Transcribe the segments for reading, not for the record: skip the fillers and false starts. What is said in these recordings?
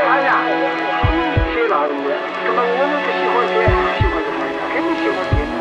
咱俩谁老人家？根本我们不喜欢别人，喜欢就欢他，肯定喜欢别人。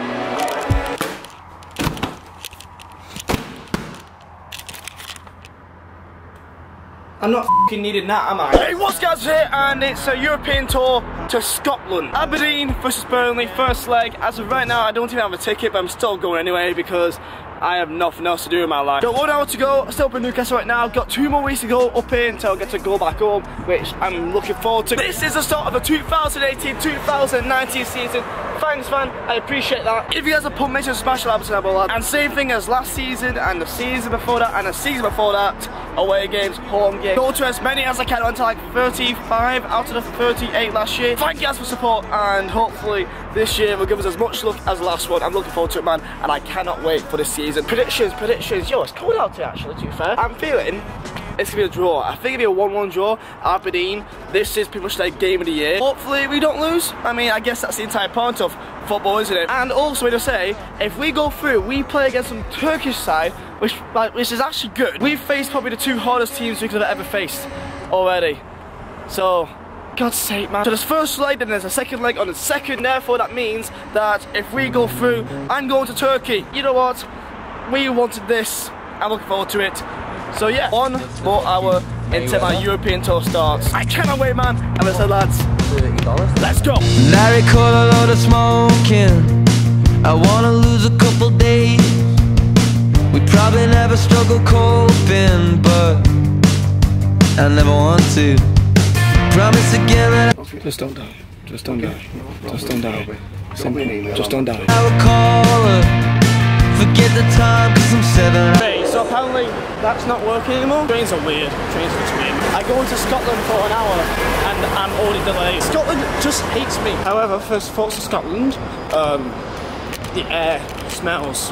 I'm not f***ing needing that, am I? Hey, what's guys here? And it's a European tour to Scotland. Aberdeen versus Burnley, first leg. As of right now, I don't even have a ticket, but I'm still going anyway because I have nothing else to do in my life. Got 1 hour to go, still up in Newcastle right now. Got 2 more weeks to go up here until I get to go back home, which I'm looking forward to. This is the start of the 2018-2019 season. Thanks, man, I appreciate that. If you guys have put me to smash the button, and same thing as last season and the season before that and the season before that, away games, home games. Go to as many as I can until like 35 out of the 38 last year. Thank you guys for support, and hopefully this year will give us as much luck as the last one. I'm looking forward to it, man, and I cannot wait for this season. Predictions. Yo, it's cold out here actually, to be fair. I'm feeling it's gonna be a draw. I think it'll be a 1-1 draw. Aberdeen, this is pretty much their game of the year. Hopefully we don't lose. I mean, I guess that's the entire point of football, isn't it? And also, to say, if we go through, we play against some Turkish side, which is actually good. We've faced probably the 2 hardest teams we could have ever faced already. So, God's sake, man. So there's first leg, then there's a second leg on the second. Therefore, that means that if we go through, I'm going to Turkey. You know what? We wanted this. I'm looking forward to it. So yeah, 1 more hour until my European tour starts. I cannot wait, man. And I said, lads, let's go. I recall a lot of smoking. I wanna lose a couple days. We probably never struggle coping, but I never want to. Promise again that Just don't die. Just don't die. Just don't die. Simple. Just don't die. I will call her. Forget the time, cause I'm 7. Hey, so apparently that's not working anymore. Trains are weird. Trains are weird. I go into Scotland for an hour and I'm already delayed. Scotland just hates me. However, first thoughts of Scotland, the air smells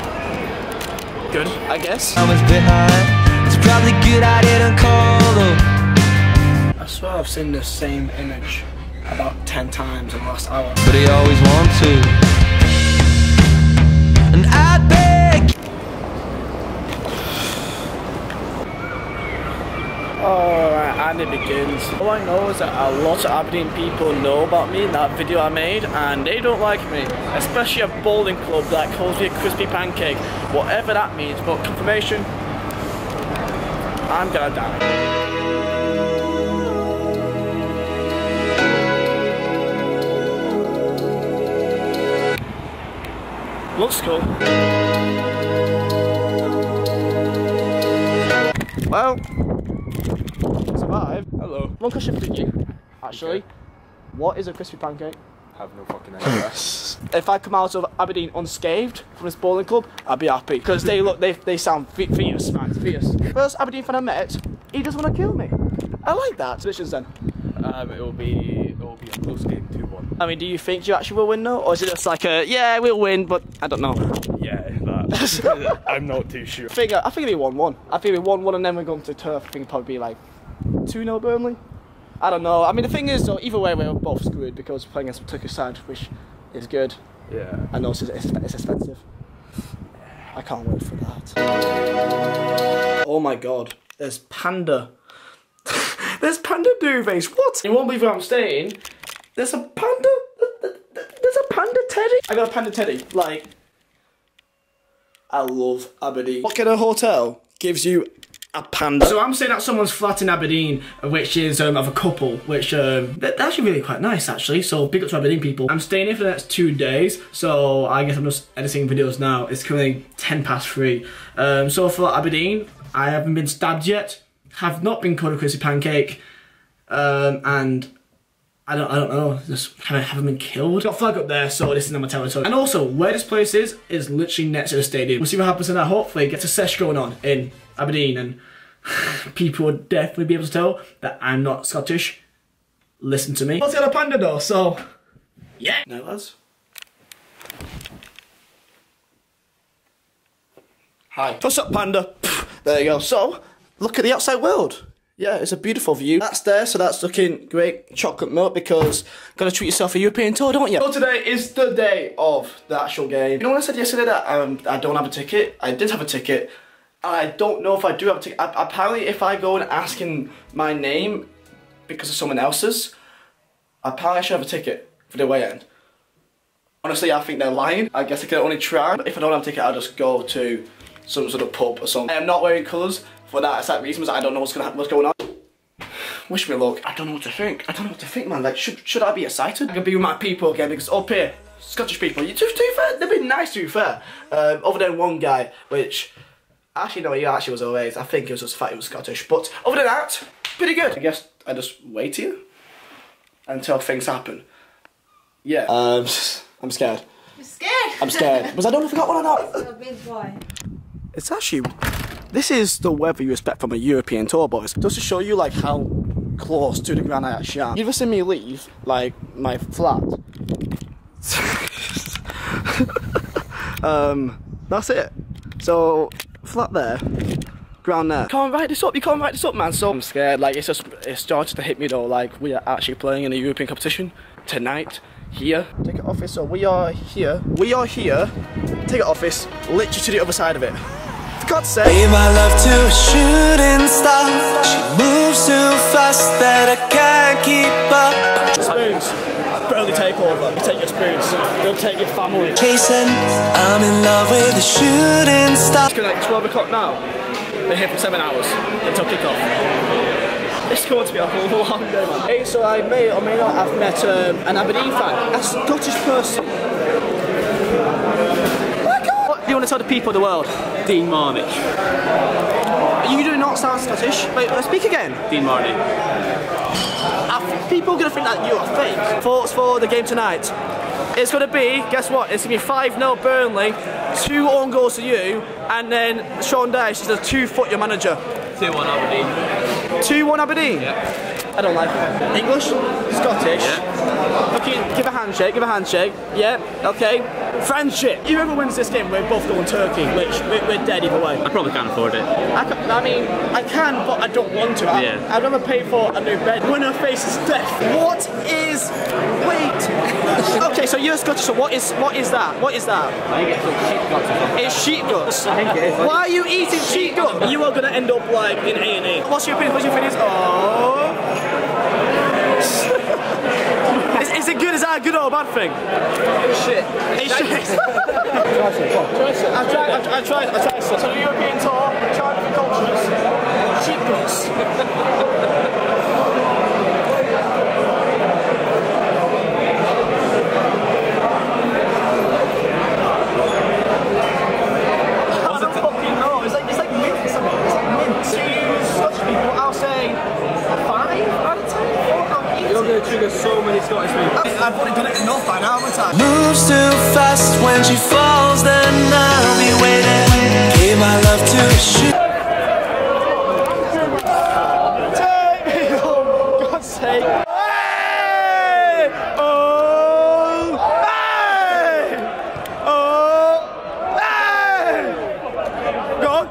good, I guess. I was behind. It's probably good I didn't call her. I swear I've seen the same image about 10 times in the last hour. But he always wants to. And I'd beg. Alright, and it begins. All I know is that a lot of Aberdeen people know about me in that video I made, and they don't like me. Especially a bowling club that calls me a crispy pancake. Whatever that means, but confirmation, I'm gonna die. Looks cool. Well, survive. Hello. One question for you, actually. Okay. What is a crispy pancake? I have no fucking idea. If I come out of Aberdeen unscathed from this bowling club, I'd be happy. Because they sound fierce, man, fierce. First Aberdeen fan I met, he just want to kill me. I like that. Predictions then? It will be a close game, 2-1. I mean, do you think you actually will win though? Or is it just like a, yeah, we'll win, but I don't know. Yeah, that. I'm not too sure. I think it'll be 1-1. I think it'll be 1-1 and then we're going to turf. I think it'll probably be like 2-0 Burnley. I don't know. I mean, the thing is, though, either way, we're both screwed because we're playing against the Turkish side, which is good. Yeah. I know it's expensive. I can't wait for that. Oh my god. There's panda. There's panda duvets. What? You won't believe where I'm staying. There's a panda. There's a panda teddy. I got a panda teddy. Like, I love Aberdeen. What kind of hotel gives you a panda? So I'm staying at someone's flat in Aberdeen, which is of a couple, which they're actually really quite nice actually. So big up to Aberdeen people. I'm staying here for the next 2 days, so I guess I'm just editing videos now. It's currently 3:10. So for Aberdeen, I haven't been stabbed yet, have not been called a crispy pancake, and I don't know, just haven't been killed. Got a flag up there, so this is not my territory. And also, where this place is literally next to the stadium. We'll see what happens in that. Hopefully, get a sesh going on in Aberdeen, and people would definitely be able to tell that I'm not Scottish. Listen to me. Let's get a panda though, so yeah. No, lads. Hi. What's up, panda? There you go. So, look at the outside world. Yeah, it's a beautiful view. That's there, so that's looking great. Chocolate milk, because gotta treat yourself a European tour, don't you? So today is the day of the actual game. You know when I said yesterday that I don't have a ticket? I did have a ticket. I don't know if I do have a ticket. Apparently, if I go and ask in my name, because of someone else's. Apparently I should have a ticket for the away end. Honestly, I think they're lying. I guess I can only try. If I don't have a ticket, I'll just go to some sort of pub or something. I am not wearing colours for that exact reason, because I don't know what's going on. Wish me luck. I don't know what to think. I don't know what to think, man. Like, should I be excited? I can be with my people again, because up here, Scottish people, to be fair, they've been nice, to be fair. Other than one guy, which, actually no, he actually was alright. I think it was just the fact he was Scottish. But other than that, pretty good. I guess I just wait here until things happen. Yeah. I'm scared. You're scared? I'm scared. Because I don't know if I got one or not. So why? It's actually, this is the weather you expect from a European tour, boys. Just to show you like how close to the ground I actually am. You've ever seen me leave, like, my flat? That's it. So, flat there, ground there. You can't write this up, man. So I'm scared, like, it's started to hit me though, like, we are actually playing in a European competition tonight. Here, ticket office, so we are here, ticket office, literally to the other side of it. For God's sake. Gave my love to a shooting star. She moves too fast that I can't keep up. Spoons, barely take over, you take your spoons, don't take your family. Chasing, I'm in love with a shooting star. It's like 12 o'clock now, we're here for 7 hours until kick-off. It's going to be a whole long day, man. Hey, so I may or may not have met an Aberdeen fan, a Scottish person. My God! What do you want to tell the people of the world? Dean Marnich. You do not sound Scottish. Wait, let's speak again. Dean Marnich. People are going to think that you are fake. Thoughts for the game tonight? It's going to be, guess what? It's going to be 5-0 Burnley, 2 own goals to you, and then Sean Dyche is a 2-foot your manager. 2-1 Aberdeen. 2-1 Aberdeen? Yeah. I don't like it. English? Scottish? Yeah. Okay, give a handshake. Yeah, okay. Friendship. Whoever wins this game, we're both going Turkey, which we're dead either way. I probably can't afford it. I mean, I can, but I don't want to. I'd rather pay for a new bed. Winner faces death. What is... Wait. Okay, so you're Scottish, so what is that? What is that? I think it's sheep guts. It's sheep guts. I think it is. Why are you eating sheep guts? You are going to end up like in A&E. What's your opinion? Oh... Is it good? Is that a good or a bad thing? Shit. It's shit. I tried. So the European tour, trying different cultures. Cheap goods. Trigger so many Scottish people. I've already done it enough by now, haven't I? Moves too fast when she falls, then I'll be waiting. Gave my love to a shoot. Take me home, God's sake. Hey! Oh! Hey! Oh! Hey! Go on.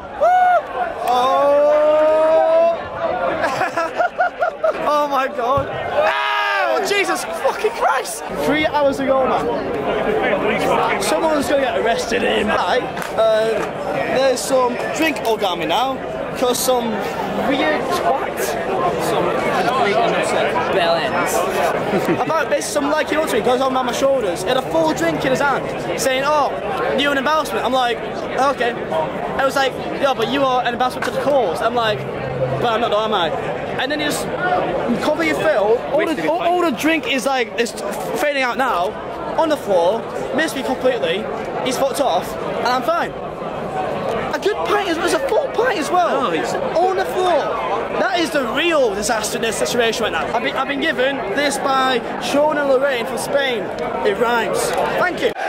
Oh! Oh my God. Jesus fucking Christ! 3 hours ago, man. Someone's gonna get arrested here, man. There's some drink origami now, because some weird twat. Some bell ends. About this, some like, you know what I mean, goes on my shoulders. He had a full drink in his hand, saying, oh, you're an embarrassment. I'm like, okay. I was like, yeah, but you are an embarrassment to the cause. I'm like, but I'm not, am I? And then you just cover your fill. All the drink is like, it's fading out now, on the floor, missed me completely, he's fucked off, and I'm fine. A good pint as well, it's a full pint as well. Oh, it's on the floor. That is the real disaster in this situation right now. I've been given this by Sean and Lorraine from Spain. It rhymes. Thank you.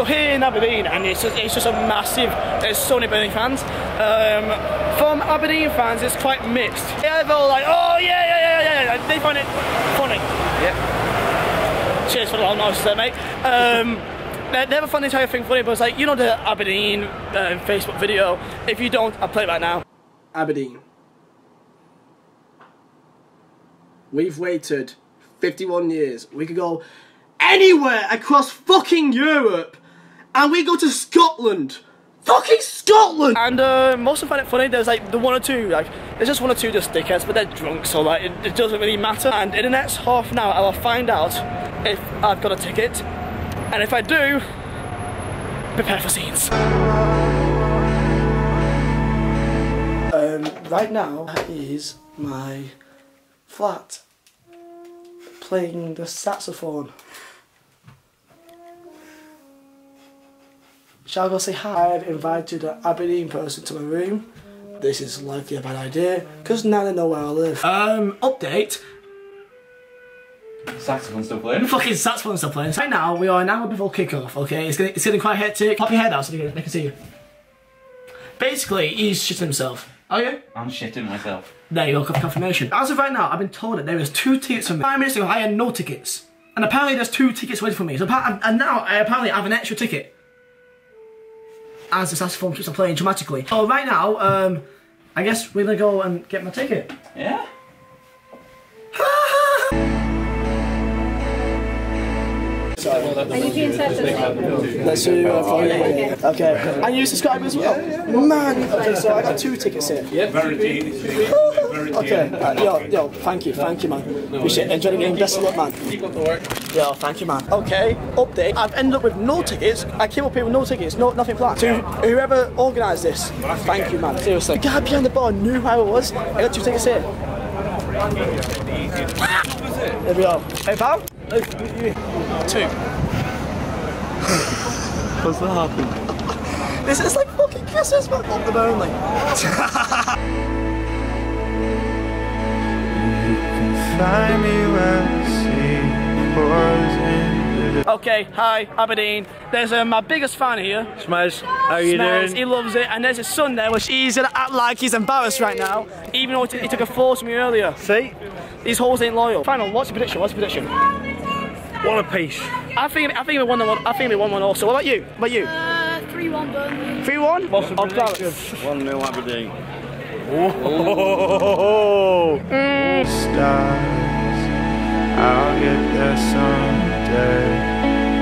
So here in Aberdeen, and it's just a massive, there's so many Burnley fans. From Aberdeen fans, it's quite mixed. Yeah, they're all like, oh yeah, they find it funny. Yeah. Cheers for the long noise there, mate. They never find the entire thing funny, but it's like, you know the Aberdeen Facebook video. If you don't, I'll play it right now. Aberdeen. We've waited 51 years. We could go anywhere across fucking Europe, and we go to Scotland. Fucking Scotland! And most of them find it funny. There's like the one or two, like there's just one or two just dickheads, but they're drunk, so like it doesn't really matter. And in the next half an hour, I will find out if I've got a ticket, and if I do, prepare for scenes. Right now is my flat playing the saxophone. Shall I go say hi? I've invited an Aberdeen person to my room. This is likely a bad idea, because now they know where I live. Update. Saxophone still playing? Fucking saxophone still playing. Right now, we are an hour before kick-off, okay? It's getting quite hectic. Pop your head out so they can see you. Basically, he's shitting himself. Oh yeah? I'm shitting myself. There you go, confirmation. As of right now, I've been told that there is 2 tickets for me. 5 minutes ago, I had no tickets. And apparently there's 2 tickets waiting for me. So and now I apparently have an extra ticket. As the saxophone keeps on playing dramatically. So right now, I guess we're gonna go and get my ticket. Yeah? Are you being sensitive? Let's do okay. And you subscribe as well? Man, okay, so I got 2 tickets here. Yeah, very Okay, yo, thank you, man. Appreciate it. Enjoy the game, best of luck, man. Keep up the work. Yo, thank you, man. Okay, update. I've ended up with no tickets. I came up here with no tickets, nothing planned. To whoever organised this, thank you, man. Seriously. The guy behind the bar knew who I was. I got 2 tickets here. There we go. Hey, pal. 2. What's that happen? This is like fucking Christmas, man. Up the only. Find me where the sea pours into. Okay, hi, Aberdeen. There's my biggest fan here. Smash, how you Smash, doing? he loves it. And there's his son there, which he's gonna act like he's embarrassed right now, even though he took a photo of me earlier. See? These hoes ain't loyal. Final, what's your prediction? One apiece. I think we won 1-1 also. What about you? 3-1 Burnley. 3-1? What's the prediction? 1-0 Aberdeen. Oh. Stars, I'll get there someday.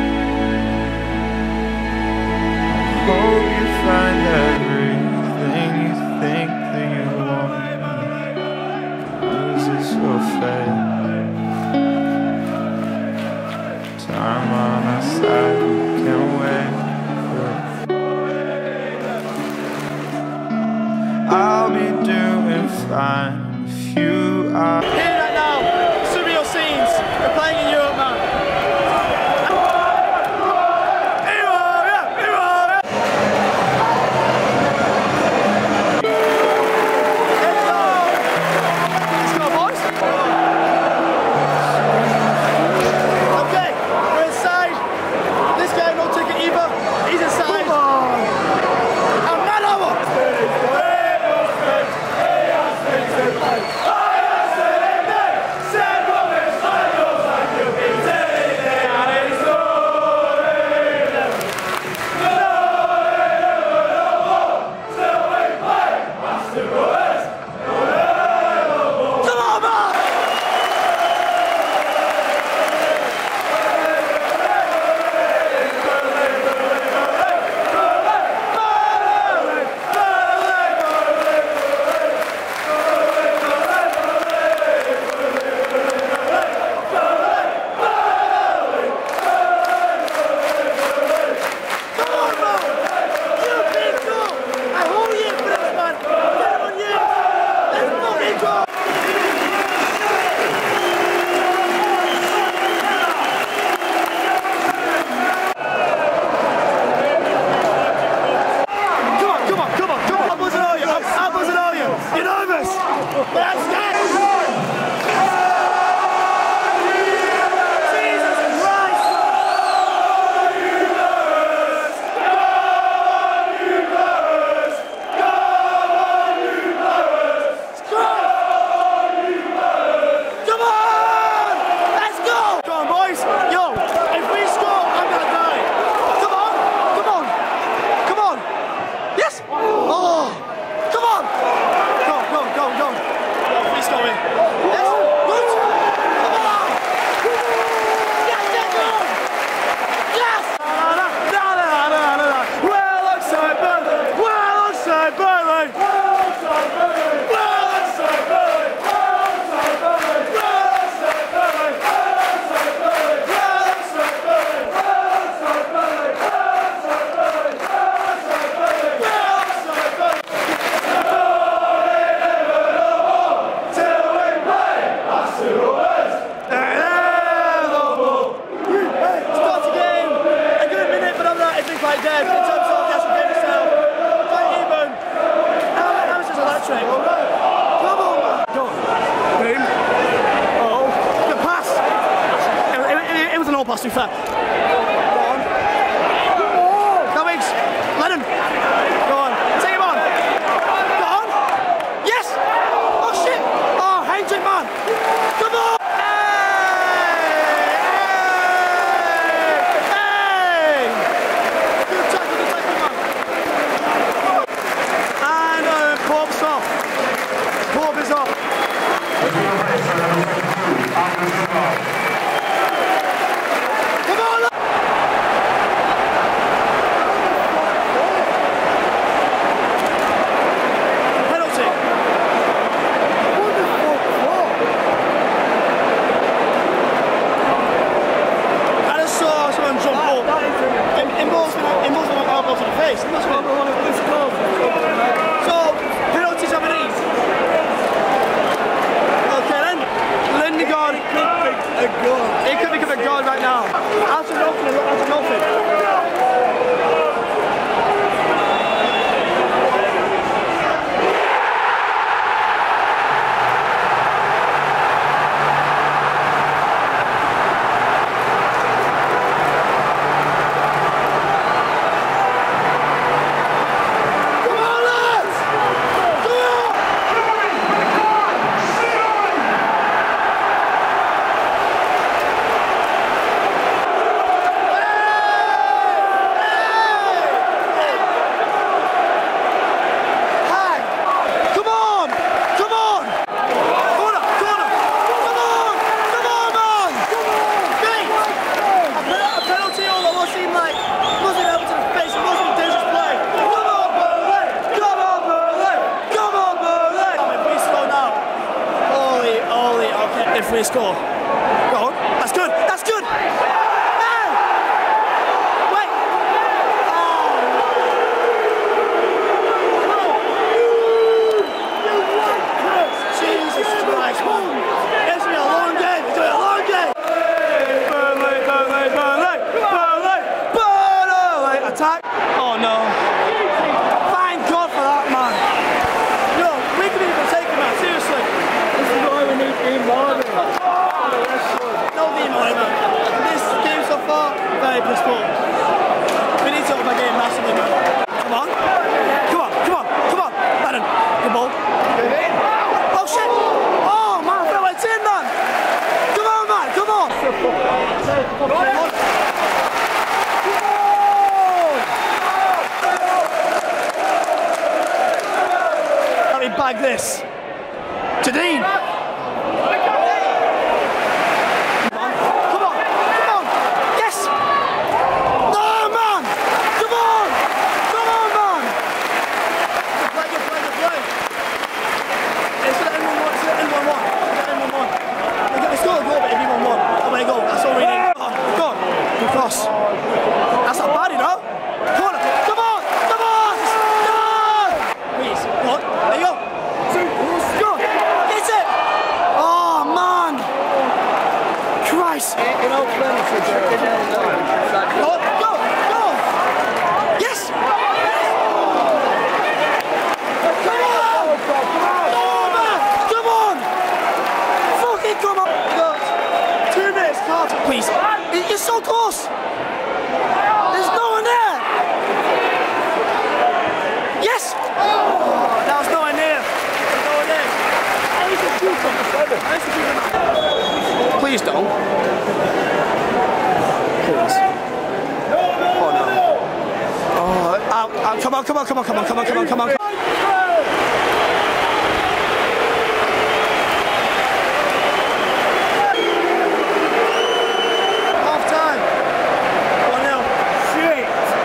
Hope you find everything you think that you want. Lose is your fate. Time on our side, we can't wait. I'll be doing fine if you are. Here right now, surreal scenes. We're playing in Europe, man. Let's go, boys. Okay, we're inside. This guy no ticket either. He's inside. And man over. That's too far. Go on. Cummings. Lennon. Go on. Take him on. Go on. Yes. Oh shit. Oh, Hendrick, man. Come on. Hey. Good tackle, man. And Pope's off. Pope is off. Come on. Penalty. I just saw someone jump up. Involves an elbow to the face. That's what so, penalties have an ease. Okay then. Lindegaard. It could become a goal right now. Out of nothing, out of nothing. If we score. Go on. That's good. That's good. Hey! Wait. Jesus Christ, man. It's been a long game. It's been a long game. Burnley. Attack. Oh no. Thank God for that, man. No, we can even take him out. Seriously. This is why we need Dean Martin. No Dean Martin. This game so far, very piss poor. We need to up our game massively, man. Come on. Come on. Madden. Good ball. Oh shit. Oh man, I feel like it's in, man. Come on, man. Come on. Let me bag this. Jadine. Come on. Yes. No, man. Come on, man. Play. It's the N11. It's still a goal, but it'll be 1-1. Oh, there you go. That's all we need. Oh, go on. Good cross. That's not bad, you know. Corner. Come on. Please. Go on. There you go. Go. Hit it. Oh, man. Christ. Go. Yes. Come on. Fucking come on. 2 minutes, Carter. Please. You're so close. There's no one there. Yes. That was nowhere near. Please don't. Please. Oh no. Oh, come on. Half time. 1-0. Shit.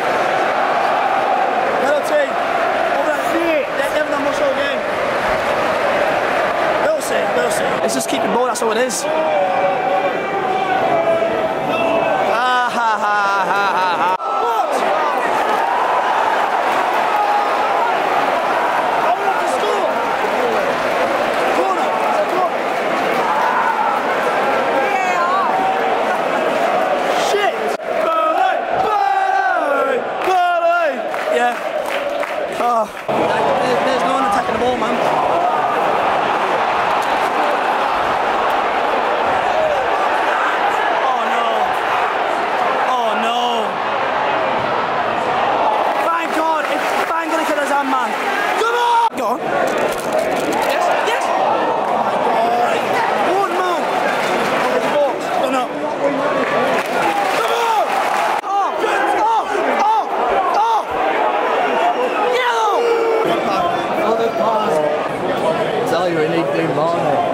Penalty. Over that shit. They haven't done much all game. They'll see. Let's just keep the ball, that's all it is. What? Open up the score. Corner. Shit. Burnley. Yeah. Oh. There's no one attacking the ball, man. tell you, we need to do more now.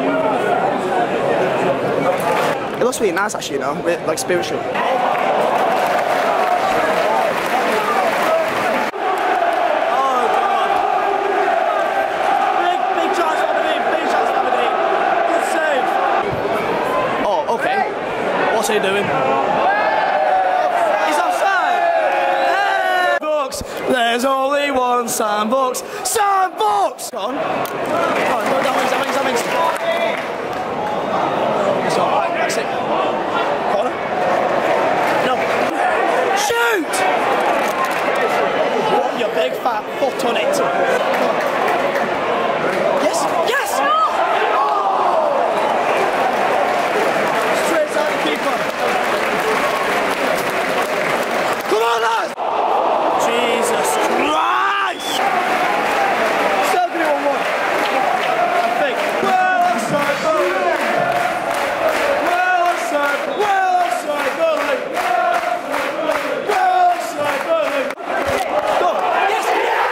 It looks really nice actually, you know, a bit like spiritual. Oh God! Big chance for Aberdeen, big chance for Aberdeen. Good save. Oh, okay. What's he doing? He's offside. Hey! Bucks. There's only one Sam Bucks. Sam Bucks. Go on. Go on. That wings. It's all right. That's it. Corner. No. Shoot! Put your big fat foot on it. Yes! Yes! Straight out the keeper. Come on, lads! Jesus Christ! Still going to be 1-1. I think. Well, offside, goalie. Well, offside, goalie. Go. Yes!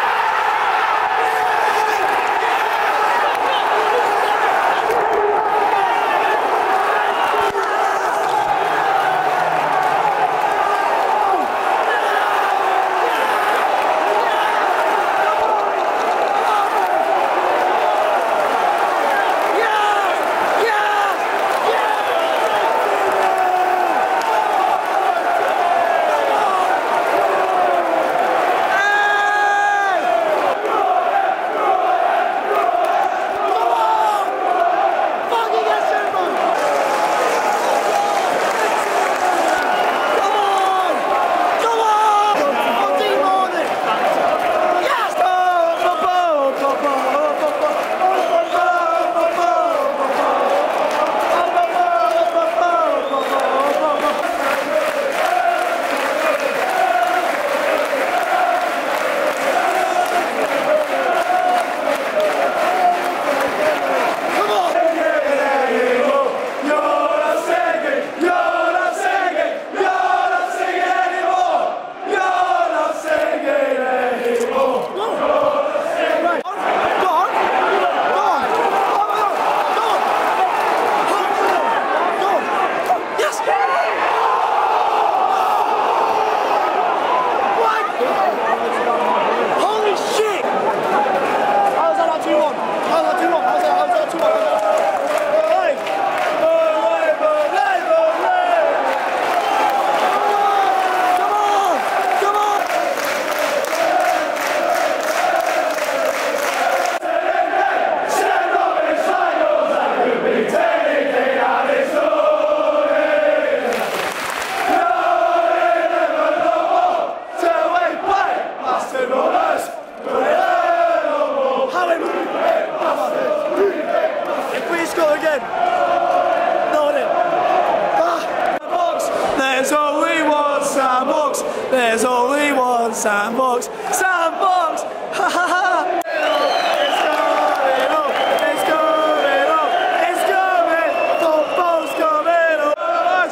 There's only one Sam Bucks. Sam Bucks! Ha ha ha! It's coming up! It's coming up! It's coming! Football's coming up!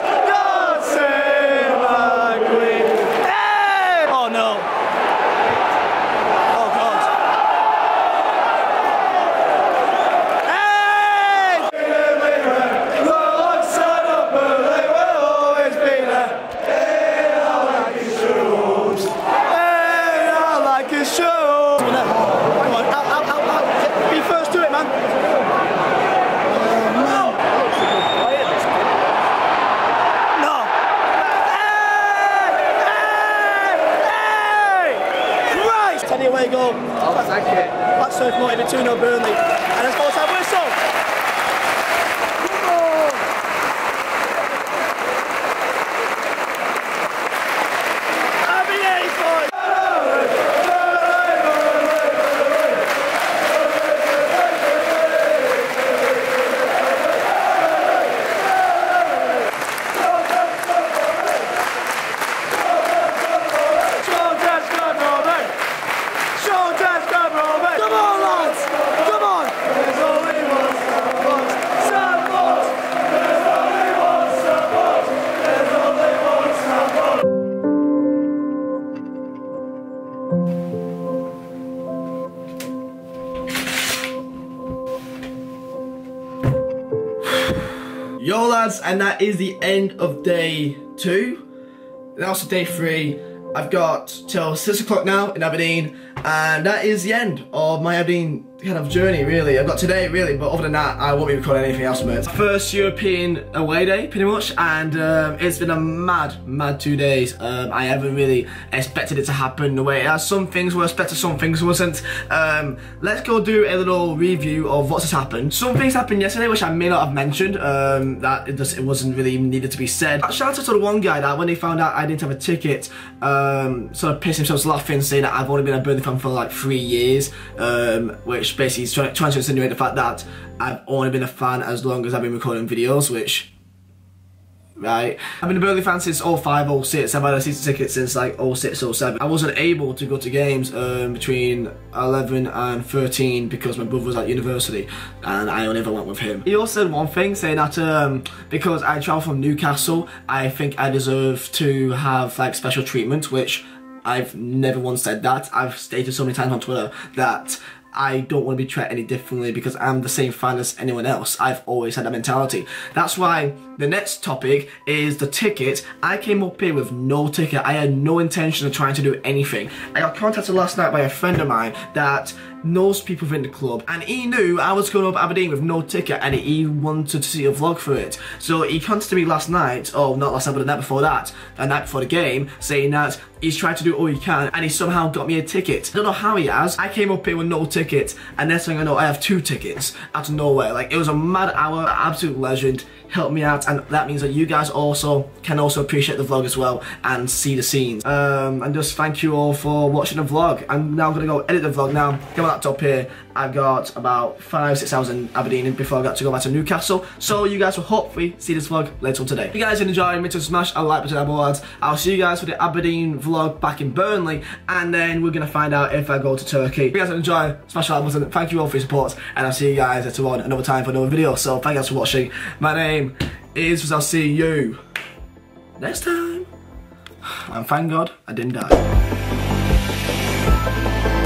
God save my queen! Hey! Oh no! Oh God! Hey! Lord, son of Burley will always be there. Show! Come on, out. Be first to it, man. No! No! Hey! Christ! 10 away goal. Oh, thank you. That's so promoted to 2-0 Burnley. And it's full-time whistle! Come on, lads! Go! Yo lads, and that is the end of day 2. And also day 3. I've got till 6 o'clock now in Aberdeen, and that is the end of my Aberdeen kind of journey, really. I've got today, really, but other than that, I won't be recording anything else, mate. First European away day, pretty much, and it's been a mad 2 days. I haven't really expected it to happen the way it has. Some things were expected, some things wasn't. Let's go do a little review of what's happened. Some things happened yesterday, which I may not have mentioned, that it wasn't really needed to be said. Shout out to the one guy that when they found out I didn't have a ticket, sort of pissed himself laughing, saying that I've only been a Burnley fan for like 3 years, which basically is trying to insinuate the fact that I've only been a fan as long as I've been recording videos, which, right, I've been a Burnley fan since 05, 06, I've had a season ticket since like 06, 07. I wasn't able to go to games between 11 and 13 because my brother was at university and I only ever went with him. He also said one thing, saying that because I travel from Newcastle, I think I deserve to have like special treatment, which I've never once said that. I've stated so many times on Twitter that I don't want to be treated any differently because I'm the same fan as anyone else. I've always had that mentality. That's why the next topic is the ticket. I came up here with no ticket. I had no intention of trying to do anything. I got contacted last night by a friend of mine that knows people within the club, and he knew I was going up Aberdeen with no ticket and he wanted to see a vlog for it. So he contacted me last night, oh not last night but the night before that, the night before the game, saying that he's tried to do all he can and he somehow got me a ticket. I don't know how he has. I came up here with no ticket and next thing I know I have 2 tickets out of nowhere. Like, it was a mad hour, absolute legend, helped me out, and that means that you guys also can also appreciate the vlog as well and see the scenes. And just thank you all for watching the vlog. I'm now gonna go edit the vlog now. Get my laptop here. I've got about 5-6 hours in Aberdeen before I got to go back to Newcastle. So you guys will hopefully see this vlog later on today. If you guys enjoyed, make sure to smash a like button above, lads. I'll see you guys for the Aberdeen vlog back in Burnley, and then we're gonna find out if I go to Turkey. If you guys enjoy, smash that like button. Thank you all for your support, and I'll see you guys later on another time for another video. So thank you guys for watching. My name is, I'll see you next time. And thank God I didn't die.